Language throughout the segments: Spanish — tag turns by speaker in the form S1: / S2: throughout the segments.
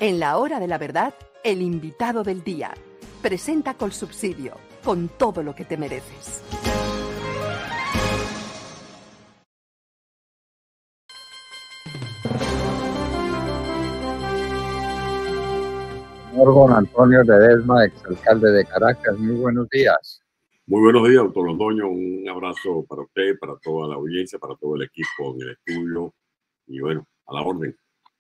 S1: En la hora de la verdad, el invitado del día. Presenta Colsubsidio, con todo lo que te mereces.
S2: Señor Don Antonio Ledesma, exalcalde de Caracas, muy buenos días.
S3: Muy buenos días, doctor Londoño. Un abrazo para usted, para toda la audiencia, para todo el equipo en el estudio. Y bueno, a la orden.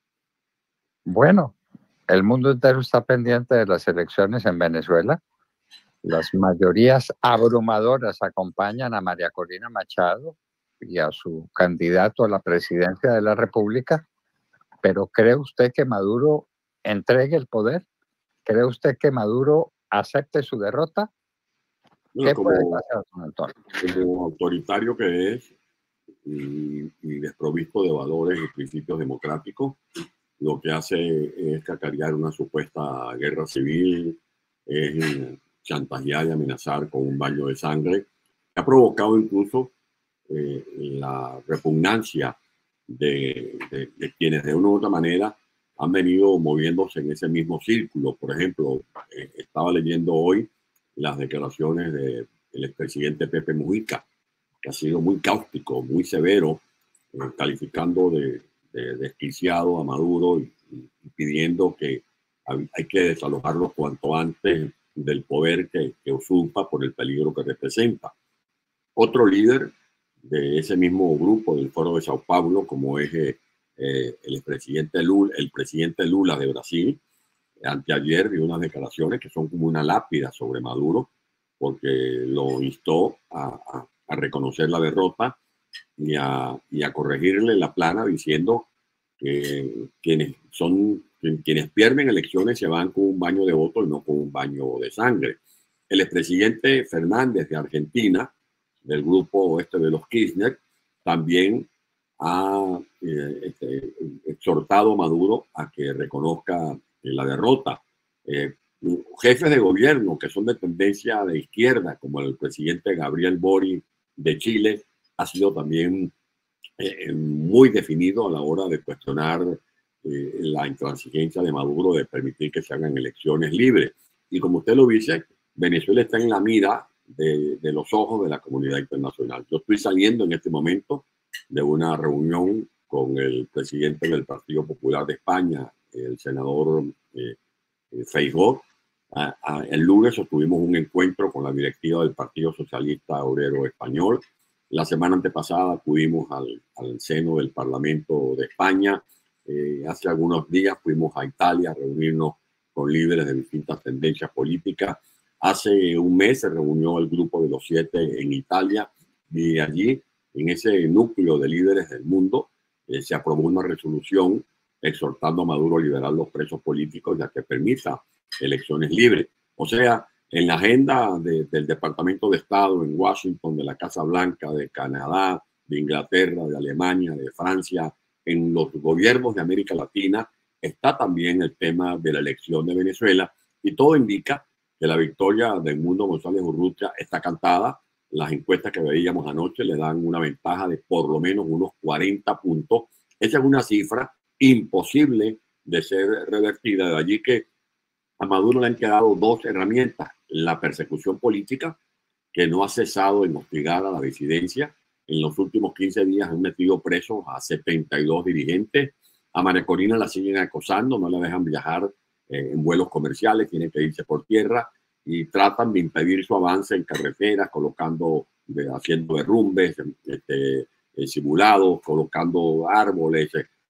S2: Bueno, el mundo entero está pendiente de las elecciones en Venezuela. Las mayorías abrumadoras acompañan a María Corina Machado y a su candidato a la presidencia de la República. Pero ¿cree usted que Maduro entregue el poder? ¿Cree usted que Maduro acepte su derrota?
S3: Bueno,
S2: ¿Qué puede pasar, don Antonio?
S3: Como autoritario que es y desprovisto de valores y principios democráticos, lo que hace es cacarear una supuesta guerra civil, es chantajear y amenazar con un baño de sangre, que ha provocado incluso la repugnancia de quienes de una u otra manera han venido moviéndose en ese mismo círculo. Por ejemplo, estaba leyendo hoy las declaraciones del expresidente Pepe Mujica, que ha sido muy cáustico, muy severo, calificando de desquiciado a Maduro y pidiendo que hay que desalojarlo cuanto antes del poder que usurpa por el peligro que representa. Otro líder de ese mismo grupo del Foro de Sao Paulo, como es el presidente Lula de Brasil, anteayer dio unas declaraciones que son como una lápida sobre Maduro, porque lo instó a reconocer la derrota y a corregirle la plana, diciendo que quienes pierden elecciones se van con un baño de voto y no con un baño de sangre. El expresidente Fernández de Argentina, del grupo de los Kirchner, también ha exhortado a Maduro a que reconozca la derrota. Jefes de gobierno que son de tendencia de izquierda, como el presidente Gabriel Boric de Chile, ha sido también muy definido a la hora de cuestionar la intransigencia de Maduro de permitir que se hagan elecciones libres. Y como usted lo dice, Venezuela está en la mira de los ojos de la comunidad internacional. Yo estoy saliendo en este momento de una reunión con el presidente del Partido Popular de España, el senador Feijóo. El lunes tuvimos un encuentro con la directiva del Partido Socialista Obrero Español. La semana antepasada acudimos al seno del Parlamento de España. Hace algunos días fuimos a Italia a reunirnos con líderes de distintas tendencias políticas. Hace un mes se reunió el grupo de los 7 en Italia y allí, en ese núcleo de líderes del mundo, se aprobó una resolución exhortando a Maduro a liberar los presos políticos ya que permita elecciones libres. O sea, en la agenda del Departamento de Estado en Washington, de la Casa Blanca, de Canadá, de Inglaterra, de Alemania, de Francia, en los gobiernos de América Latina, está también el tema de la elección de Venezuela, y todo indica que la victoria de Edmundo González Urrutia está cantada. Las encuestas que veíamos anoche le dan una ventaja de por lo menos unos 40 puntos. Esa es una cifra imposible de ser revertida, de allí que a Maduro le han quedado 2 herramientas: la persecución política, que no ha cesado en hostigar a la disidencia. En los últimos 15 días han metido presos a 72 dirigentes. A María Corina la siguen acosando, no la dejan viajar en vuelos comerciales, tiene que irse por tierra, y tratan de impedir su avance en carreteras, haciendo derrumbes simulados, colocando árboles,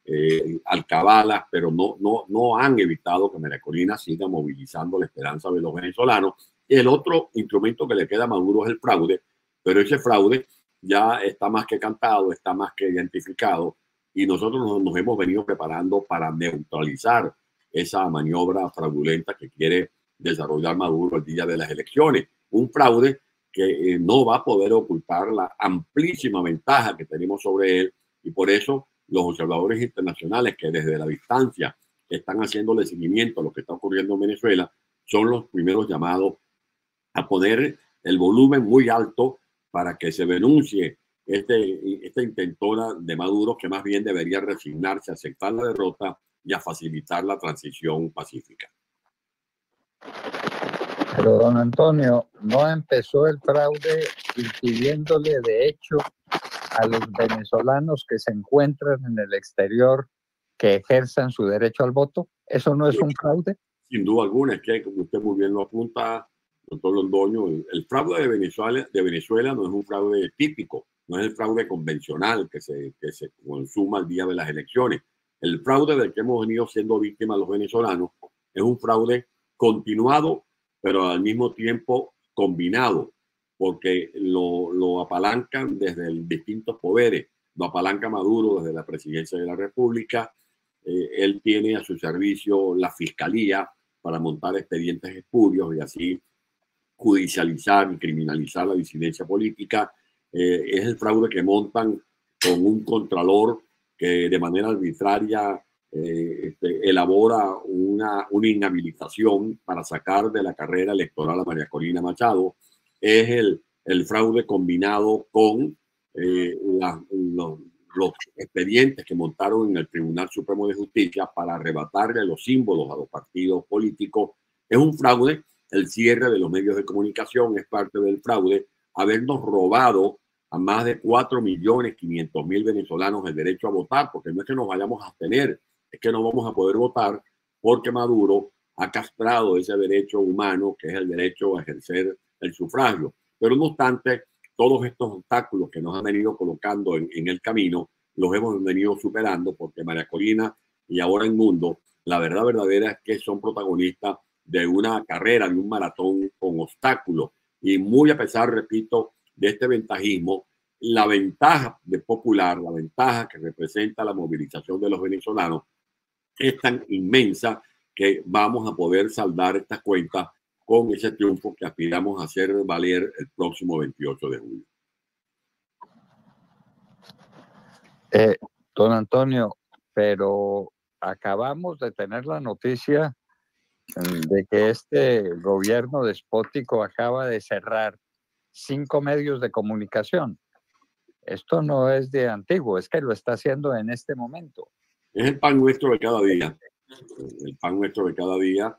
S3: alcabalas, pero no han evitado que María Corina siga movilizando la esperanza de los venezolanos. Y el otro instrumento que le queda a Maduro es el fraude, pero ese fraude ya está más que cantado, está más que identificado, y nosotros nos hemos venido preparando para neutralizar esa maniobra fraudulenta que quiere desarrollar Maduro el día de las elecciones. Un fraude que no va a poder ocultar la amplísima ventaja que tenemos sobre él, y por eso los observadores internacionales que desde la distancia están haciéndole seguimiento a lo que está ocurriendo en Venezuela son los primeros llamados a poner el volumen muy alto para que se denuncie esta intentona de Maduro, que más bien debería resignarse, aceptar la derrota y a facilitar la transición pacífica.
S2: Pero don Antonio, ¿no empezó el fraude impidiéndole de hecho a los venezolanos que se encuentran en el exterior que ejerzan su derecho al voto? ¿Eso no es un fraude?
S3: Sin duda alguna, es que, como usted muy bien lo apunta, doctor Londoño, el fraude de Venezuela no es un fraude típico, no es el fraude convencional que se consuma el día de las elecciones. El fraude del que hemos venido siendo víctimas los venezolanos es un fraude continuado, pero al mismo tiempo combinado, porque lo apalancan desde distintos poderes. Lo apalanca Maduro desde la presidencia de la República. Él tiene a su servicio la fiscalía para montar expedientes espurios y así judicializar y criminalizar la disidencia política. Es el fraude que montan con un contralor que de manera arbitraria elabora una inhabilitación para sacar de la carrera electoral a María Corina Machado. Es el fraude combinado con los expedientes que montaron en el Tribunal Supremo de Justicia para arrebatarle los símbolos a los partidos políticos. Es un fraude. El cierre de los medios de comunicación es parte del fraude. Habernos robado a más de 4.500.000 venezolanos el derecho a votar, porque no es que nos vayamos a abstener, es que no vamos a poder votar porque Maduro ha castrado ese derecho humano que es el derecho a ejercer el sufragio. Pero no obstante, todos estos obstáculos que nos han venido colocando en el camino los hemos venido superando, porque María Corina y ahora el mundo, la verdad verdadera es que son protagonistas de una carrera, de un maratón con obstáculos. Y muy a pesar, repito, de este ventajismo, la ventaja de popular, la ventaja que representa la movilización de los venezolanos es tan inmensa que vamos a poder saldar estas cuentas con ese triunfo que aspiramos a hacer valer el próximo 28 de julio.
S2: Don Antonio, pero acabamos de tener la noticia de que este gobierno despótico acaba de cerrar 5 medios de comunicación. Esto no es de antiguo, es que lo está haciendo en este momento.
S3: Es el pan nuestro de cada día. El pan nuestro de cada día.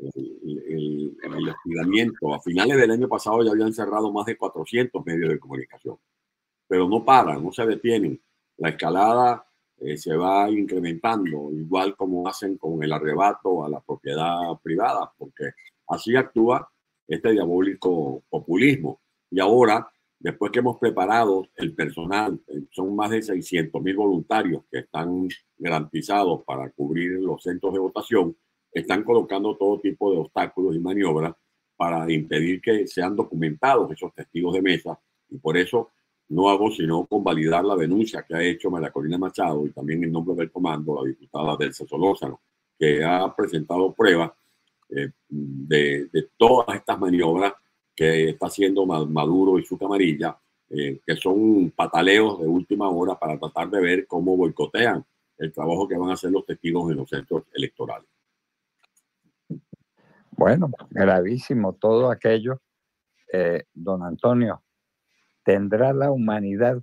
S3: El hostigamiento. A finales del año pasado ya habían cerrado más de 400 medios de comunicación. Pero no paran, no se detienen. La escalada se va incrementando, igual como hacen con el arrebato a la propiedad privada, porque así actúa este diabólico populismo. Y ahora, después que hemos preparado el personal, son más de 600.000 voluntarios que están garantizados para cubrir los centros de votación, están colocando todo tipo de obstáculos y maniobras para impedir que sean documentados esos testigos de mesa, y por eso no hago sino convalidar la denuncia que ha hecho María Corina Machado y también en nombre del comando la diputada Delsa Solórzano, que ha presentado pruebas de todas estas maniobras que está haciendo Maduro y su camarilla, que son pataleos de última hora para tratar de ver cómo boicotean el trabajo que van a hacer los testigos en los centros electorales.
S2: Bueno, gravísimo todo aquello. Don Antonio, ¿tendrá la humanidad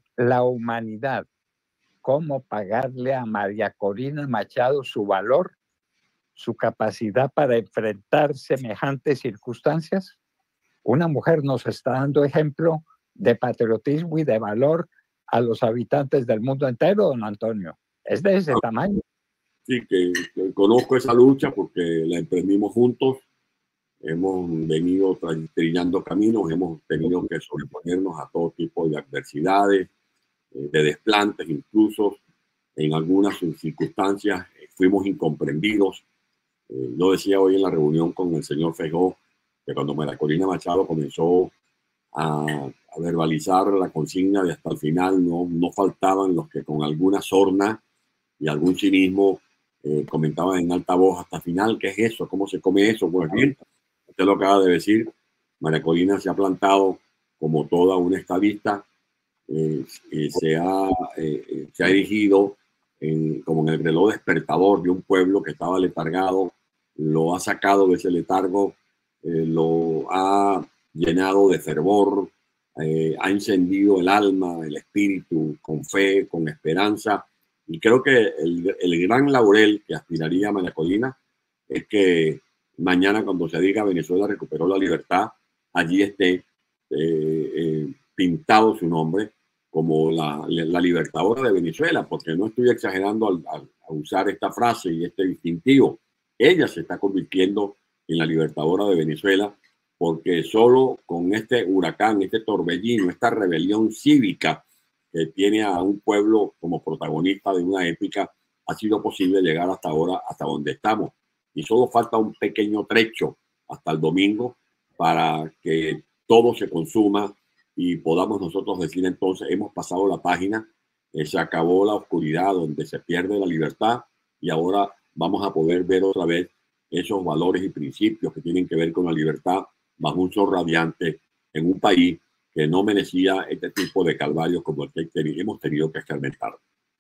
S2: cómo pagarle a María Corina Machado su valor, su capacidad para enfrentar semejantes circunstancias? Una mujer nos está dando ejemplo de patriotismo y de valor a los habitantes del mundo entero, don Antonio. Es de ese tamaño.
S3: Sí, que conozco esa lucha porque la emprendimos juntos. Hemos venido trillando caminos, hemos tenido que sobreponernos a todo tipo de adversidades, de desplantes, incluso en algunas circunstancias fuimos incomprendidos. Yo decía hoy en la reunión con el señor Feijóo que cuando María Corina Machado comenzó a verbalizar la consigna de hasta el final, no faltaban los que con alguna sorna y algún cinismo comentaban en alta voz hasta el final, ¿qué es eso? ¿Cómo se come eso? Pues bien, usted lo acaba de decir, María Corina se ha plantado como toda una estadista, se ha erigido como en el reloj despertador de un pueblo que estaba letargado, lo ha sacado de ese letargo, lo ha llenado de fervor, ha encendido el alma, el espíritu, con fe, con esperanza, Y creo que el gran laurel que aspiraría María Corina es que mañana, cuando se diga Venezuela recuperó la libertad, allí esté pintado su nombre como la libertadora de Venezuela, porque no estoy exagerando al usar esta frase y este distintivo. Ella se está convirtiendo en la libertadora de Venezuela, porque solo con este huracán, este torbellino, esta rebelión cívica que tiene a un pueblo como protagonista de una épica, ha sido posible llegar hasta ahora, hasta donde estamos. Y solo falta un pequeño trecho hasta el domingo para que todo se consuma y podamos nosotros decir entonces, hemos pasado la página, se acabó la oscuridad donde se pierde la libertad y ahora vamos a poder ver otra vez esos valores y principios que tienen que ver con la libertad bajo un sol radiante en un país que no merecía este tipo de calvarios como el que hemos tenido que experimentar.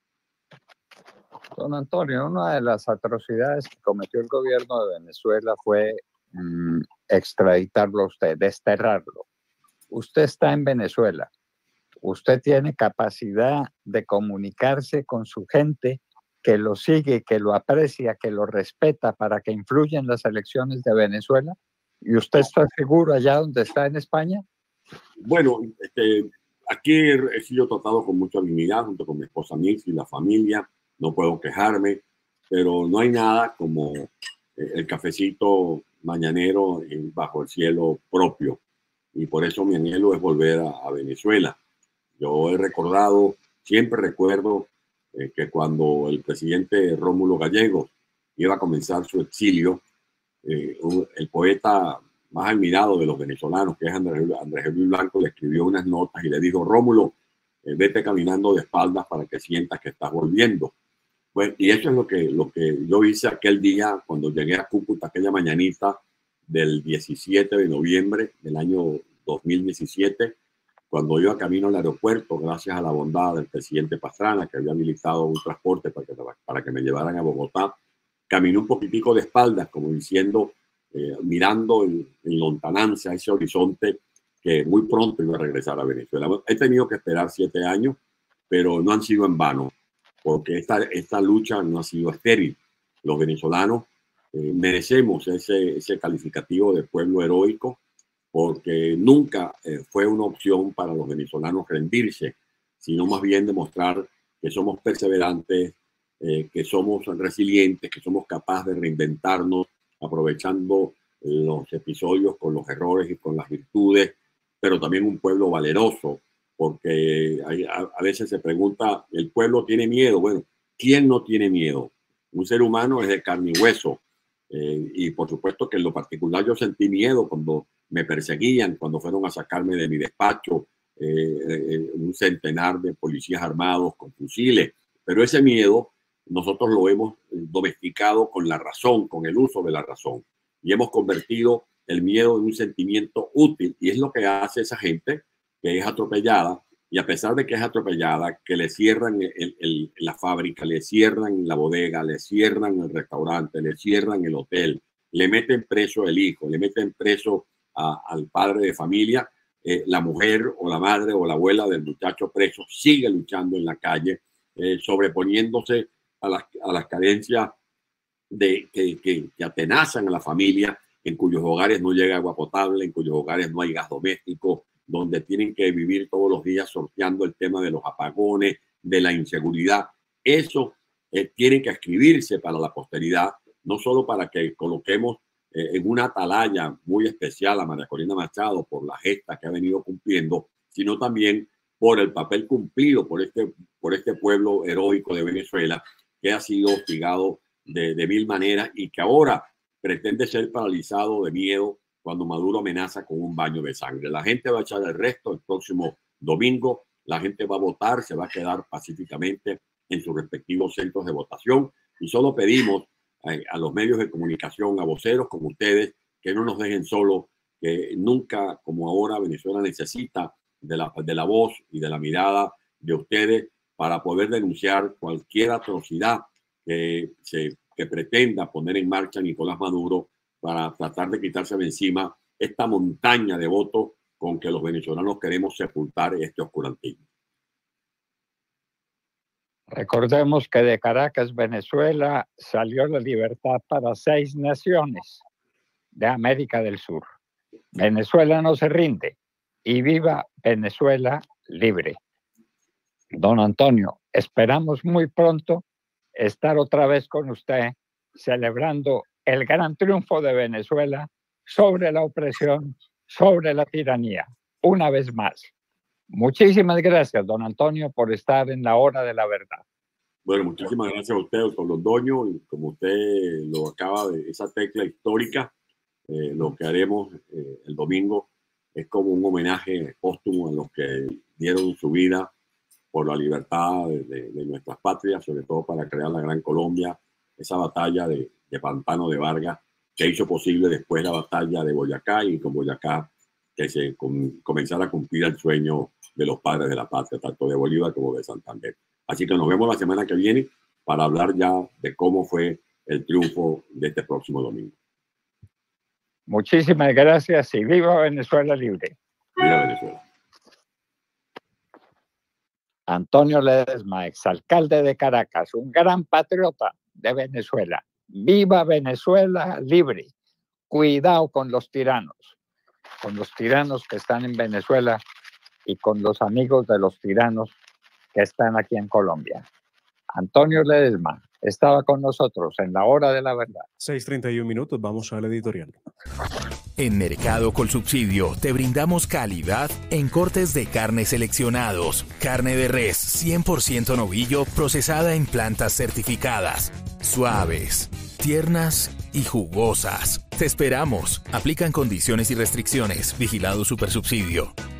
S2: Don Antonio, una de las atrocidades que cometió el gobierno de Venezuela fue extraditarlo a usted, desterrarlo. Usted está en Venezuela, usted tiene capacidad de comunicarse con su gente que lo sigue, que lo aprecia, que lo respeta para que influya en las elecciones de Venezuela. ¿Y usted está seguro allá donde está en España?
S3: Bueno, aquí he sido tratado con mucha dignidad junto con mi esposa Mix y la familia. No puedo quejarme, pero no hay nada como el cafecito mañanero bajo el cielo propio. Y por eso mi anhelo es volver a Venezuela. Yo he recordado, siempre recuerdo que cuando el presidente Rómulo Gallegos iba a comenzar su exilio, el poeta más admirado de los venezolanos, que es Andrés Luis Blanco, le escribió unas notas y le dijo: Rómulo, vete caminando de espaldas para que sientas que estás volviendo. Pues, y eso es lo que yo hice aquel día cuando llegué a Cúcuta, aquella mañanita del 17 de noviembre del año 2017, cuando iba camino al aeropuerto, gracias a la bondad del presidente Pastrana, que había habilitado un transporte para que me llevaran a Bogotá. Caminé un poquitico de espaldas, como diciendo, mirando en lontananza ese horizonte que muy pronto iba a regresar a Venezuela. He tenido que esperar 7 años, pero no han sido en vano, porque esta lucha no ha sido estéril. Los venezolanos merecemos ese calificativo de pueblo heroico, porque nunca fue una opción para los venezolanos rendirse, sino más bien demostrar que somos perseverantes, que somos resilientes, que somos capaces de reinventarnos, aprovechando los episodios con los errores y con las virtudes, pero también un pueblo valeroso, porque a veces se pregunta, ¿el pueblo tiene miedo? Bueno, ¿quién no tiene miedo? Un ser humano es de carne y hueso, y por supuesto que en lo particular yo sentí miedo cuando me perseguían, cuando fueron a sacarme de mi despacho un centenar de policías armados con fusiles, pero ese miedo nosotros lo hemos domesticado con la razón, con el uso de la razón, y hemos convertido el miedo en un sentimiento útil, y es lo que hace esa gente que es atropellada, y a pesar de que es atropellada, que le cierran la fábrica, le cierran la bodega, le cierran el restaurante, le cierran el hotel, le meten preso el hijo, le meten preso al padre de familia, la mujer o la madre o la abuela del muchacho preso sigue luchando en la calle, sobreponiéndose a las carencias que atenazan a la familia, en cuyos hogares no llega agua potable, en cuyos hogares no hay gas doméstico, donde tienen que vivir todos los días sorteando el tema de los apagones, de la inseguridad. Eso tiene que escribirse para la posteridad, no solo para que coloquemos en una atalaya muy especial a María Corina Machado por la gesta que ha venido cumpliendo, sino también por el papel cumplido por este pueblo heroico de Venezuela, que ha sido hostigado de mil maneras y que ahora pretende ser paralizado de miedo cuando Maduro amenaza con un baño de sangre. La gente va a echar el resto el próximo domingo, la gente va a votar, se va a quedar pacíficamente en sus respectivos centros de votación, y solo pedimos a los medios de comunicación, a voceros como ustedes, que no nos dejen solos, que nunca como ahora Venezuela necesita de la voz y de la mirada de ustedes para poder denunciar cualquier atrocidad que pretenda poner en marcha Nicolás Maduro para tratar de quitarse de encima esta montaña de votos con que los venezolanos queremos sepultar este oscurantismo.
S2: Recordemos que de Caracas, Venezuela, salió la libertad para 6 naciones de América del Sur. Venezuela no se rinde y viva Venezuela libre. Don Antonio, esperamos muy pronto estar otra vez con usted celebrando el gran triunfo de Venezuela sobre la opresión, sobre la tiranía, una vez más. Muchísimas gracias, don Antonio, por estar en la hora de la verdad.
S3: Bueno, muchísimas gracias a usted, doctor Londoño, y como usted lo acaba de, esa tecla histórica, lo que haremos el domingo es como un homenaje póstumo a los que dieron su vida por la libertad de nuestras patrias, sobre todo para crear la Gran Colombia, esa batalla de Pantano de Vargas que hizo posible después la batalla de Boyacá, y con Boyacá que se comenzara a cumplir el sueño de los padres de la patria, tanto de Bolívar como de Santander. Así que nos vemos la semana que viene para hablar ya de cómo fue el triunfo de este próximo domingo.
S2: Muchísimas gracias y viva Venezuela libre.
S3: Viva Venezuela.
S2: Antonio Ledesma, exalcalde de Caracas, un gran patriota de Venezuela. Viva Venezuela libre. Cuidado con los tiranos que están en Venezuela y con los amigos de los tiranos que están aquí en Colombia. Antonio Ledesma estaba con nosotros en la hora de la verdad.
S4: 6:31 minutos, vamos al editorial.
S5: En Mercado Colsubsidio te brindamos calidad en cortes de carne seleccionados. Carne de res 100% novillo procesada en plantas certificadas. Suaves, tiernas y jugosas. Te esperamos. Aplican condiciones y restricciones. Vigilado Supersubsidio.